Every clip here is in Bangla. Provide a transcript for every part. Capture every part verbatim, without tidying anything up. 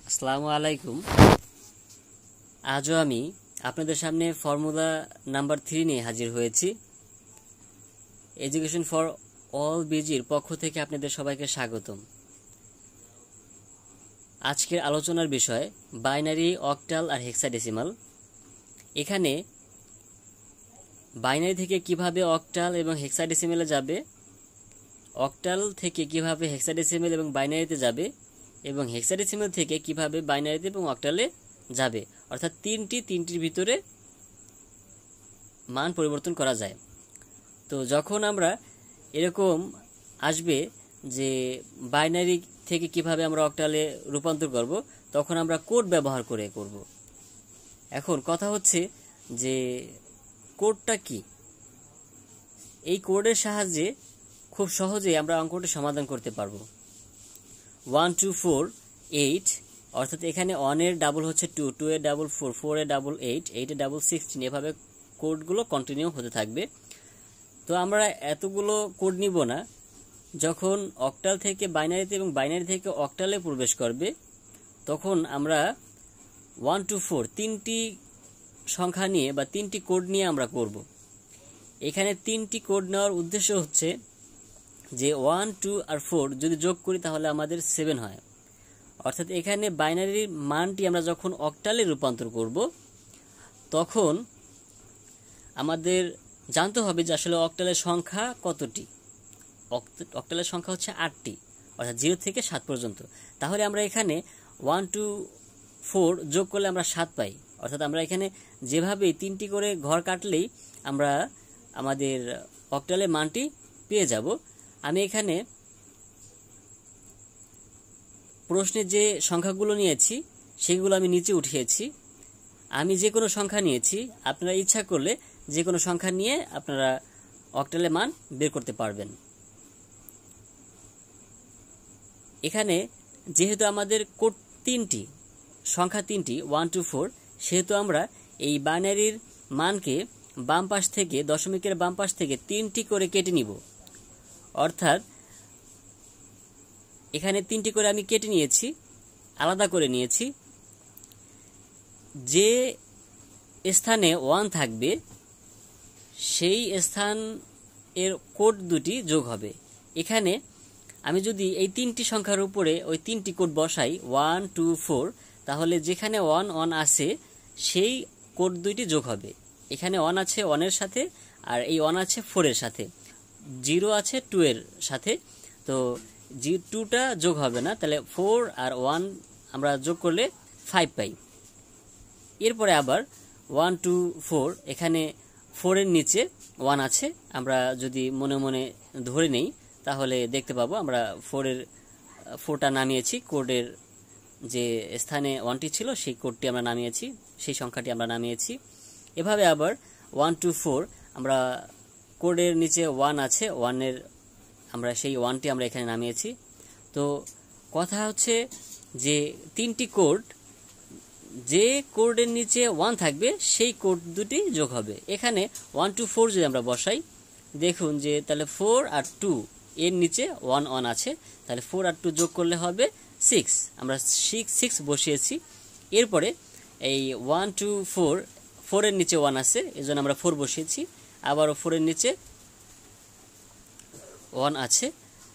আসসালামু আলাইকুম। আজও আমি আপনাদের সামনে ফর্মুলা নাম্বার থ্রি নিয়ে হাজির হয়েছি। এডুকেশন ফর অল বিজির পক্ষ থেকে আপনাদের সবাইকে স্বাগতম। আজকের আলোচনার বিষয় বাইনারি, অক্টাল আর হেক্সাডেসিমাল। এখানে বাইনারি থেকে কিভাবে অক্টাল এবং হেক্সাডেসিমালে যাবে, অক্টাল থেকে কিভাবে হেক্সাডেসিমাল এবং বাইনারিতে যাবে, এবং হেক্সাডেসিমাল থেকে কিভাবে বাইনারিতে এবং অক্টালে যাবে, অর্থাৎ তিনটি তিনটির ভিতরে মান পরিবর্তন করা যায়। তো যখন আমরা এরকম আসবে যে বাইনারি থেকে কিভাবে আমরা অক্টালে রূপান্তর করব, তখন আমরা কোড ব্যবহার করে করব। এখন কথা হচ্ছে যে কোডটা কি। এই কোডের সাহায্যে খুব সহজেই আমরা অঙ্কটি সমাধান করতে পারবো। ওয়ান টু ফোর এইট, অর্থাৎ এখানে ওয়ানের ডাবল হচ্ছে টু, টু এর ডাবল ফোর, ফোর এর ডাবল এইট, এইট এর ডাবল সিক্সটিন, এভাবে কোডগুলো কন্টিনিউ হতে থাকবে। তো আমরা এতগুলো কোড নিব না। যখন অক্টাল থেকে বাইনারিতে এবং বাইনারি থেকে অক্টালে প্রবেশ করবে, তখন আমরা ওয়ান টু ফোর তিনটি সংখ্যা নিয়ে বা তিনটি কোড নিয়ে আমরা করব। এখানে তিনটি কোড নেওয়ার উদ্দেশ্য হচ্ছে যে ওয়ান টু আর ফোর যদি যোগ করি তাহলে আমাদের সেভেন হয়। অর্থাৎ এখানে বাইনারির মানটি আমরা যখন অক্টালে রূপান্তর করব, তখন আমাদের জানতে হবে যে আসলে অক্টালের সংখ্যা কতটি। অক্টালের সংখ্যা হচ্ছে আটটি, অর্থাৎ জিরো থেকে সাত পর্যন্ত। তাহলে আমরা এখানে ওয়ান টু ফোর যোগ করলে আমরা সাত পাই। অর্থাৎ আমরা এখানে যেভাবে তিনটি করে ঘর কাটলেই আমরা আমাদের অক্টালের মানটি পেয়ে যাব। আমি এখানে প্রশ্নে যে সংখ্যাগুলো নিয়েছি সেগুলো আমি নিচে উঠিয়েছি। আমি যে কোনো সংখ্যা নিয়েছি, আপনারা ইচ্ছা করলে যে কোনো সংখ্যা নিয়ে আপনারা অক্টালের মান বের করতে পারবেন। এখানে যেহেতু আমাদের কোড তিনটি, সংখ্যা তিনটি ওয়ান টু ফোর, সেহেতু আমরা এই বাইনারির মানকে বাম পাশ থেকে, দশমিকের বাম পাশ থেকে তিনটি করে কেটে নিব। অর্থাৎ এখানে তিনটি করে আমি কেটে নিয়েছি, আলাদা করে নিয়েছি। যে স্থানে ওয়ান থাকবে সেই স্থান এর কোড দুটি যোগ হবে। এখানে আমি যদি এই তিনটি সংখ্যার উপরে ওই তিনটি কোড বসাই ওয়ান টু ফোর, তাহলে যেখানে ওয়ান ওয়ান আছে সেই কোড দুইটি যোগ হবে। এখানে ওয়ান আছে ওয়ানের সাথে, আর এই ওয়ান আছে ফোরের সাথে, জিরো আছে টু এর সাথে। তো জি টুটা যোগ হবে না, তাহলে ফোর আর ওয়ান আমরা যোগ করলে ফাইভ পাই। এরপরে আবার ওয়ান টু ফোর, এখানে ফোরের নিচে ওয়ান আছে। আমরা যদি মনে মনে ধরে নেই তাহলে দেখতে পাবো আমরা ফোরের ফোরটা নামিয়েছি, কোডের যে স্থানে ওয়ানটি ছিল সেই কোডটি আমরা নামিয়েছি, সেই সংখ্যাটি আমরা নামিয়েছি। এভাবে আবার ওয়ান টু ফোর, আমরা কোডের নিচে ওয়ান আছে, ওয়ানের আমরা সেই ওয়ানটি আমরা এখানে নামিয়েছি। তো কথা হচ্ছে যে তিনটি কোড, যে কোডের নিচে ওয়ান থাকবে সেই কোড দুটি যোগ হবে। এখানে ওয়ান টু ফোর যদি আমরা বসাই, দেখুন যে তাহলে ফোর আর টু, এর নিচে ওয়ান ওয়ান আছে, তাহলে ফোর আর টু যোগ করলে হবে সিক্স। আমরা সিক্স সিক্স বসিয়েছি। এরপরে এই ওয়ান টু ফোর, ফোরের নিচে ওয়ান আছে, এই জন্য আমরা ফোর বসিয়েছি। আবারও ফোরের নিচে ওয়ান আছে,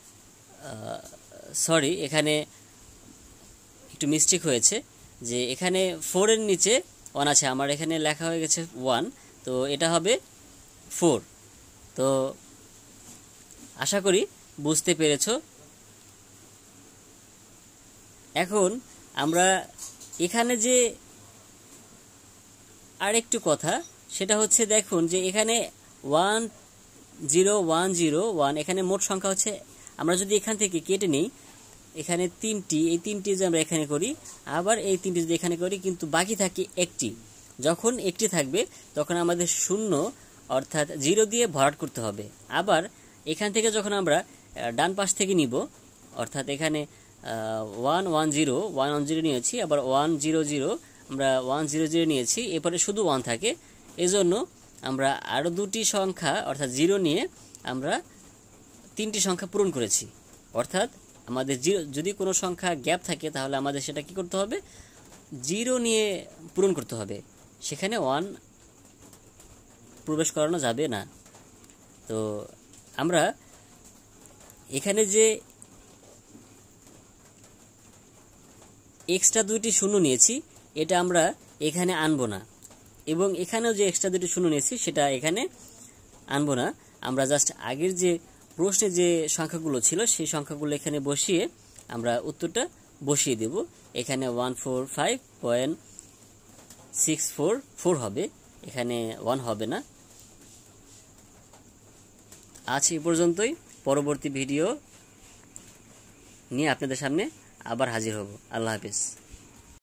সরি এখানে একটু মিস্টেক হয়েছে, যে এখানে ফোরের নিচে ওয়ান আছে, আমার এখানে লেখা হয়ে গেছে ওয়ান, তো এটা হবে ফোর। তো আশা করি বুঝতে পেরেছ। এখন আমরা এখানে যে আরেকটু কথা, সেটা হচ্ছে দেখুন যে এখানে one zero one zero one, এখানে মোট সংখ্যা হচ্ছে, আমরা যদি এখান থেকে কেটে নিই, এখানে তিনটি, এই তিনটি যদি আমরা এখানে করি, আবার এই তিনটি যদি এখানে করি, কিন্তু বাকি থাকে একটি। যখন একটি থাকবে তখন আমাদের শূন্য অর্থাৎ জিরো দিয়ে ভরাট করতে হবে। আবার এখান থেকে যখন আমরা ডান পাশ থেকে নিব, অর্থাৎ এখানে one one zero one one zero নিয়েছি, আবার ওয়ান জিরো জিরো আমরা ওয়ান জিরো জিরো নিয়েছি, এরপরে শুধু ওয়ান থাকে, এজন্য আমরা আরও দুটি সংখ্যা অর্থাৎ জিরো নিয়ে আমরা তিনটি সংখ্যা পূরণ করেছি। অর্থাৎ আমাদের জিরো যদি কোনো সংখ্যা গ্যাপ থাকে তাহলে আমাদের সেটা কি করতে হবে, জিরো নিয়ে পূরণ করতে হবে, সেখানে ওয়ান প্রবেশ করানো যাবে না। তো আমরা এখানে যে এক্সট্রা দুইটি শূন্য নিয়েছি এটা আমরা এখানে আনবো না, এবং এখানেও যে এক্সট্রা দুইটি শূন্য নিয়েছি সেটা এখানে আনবো না। আমরা জাস্ট আগের যে প্রশ্নে যে সংখ্যাগুলো ছিল সেই সংখ্যাগুলো এখানে বসিয়ে আমরা উত্তরটা বসিয়ে দেব। এখানে one four five point six four four হবে, এখানে ওয়ান হবে না। আজ এই পর্যন্তই, পরবর্তী ভিডিও নিয়ে আপনাদের সামনে আবার হাজির হব। আল্লাহ হাফিজ।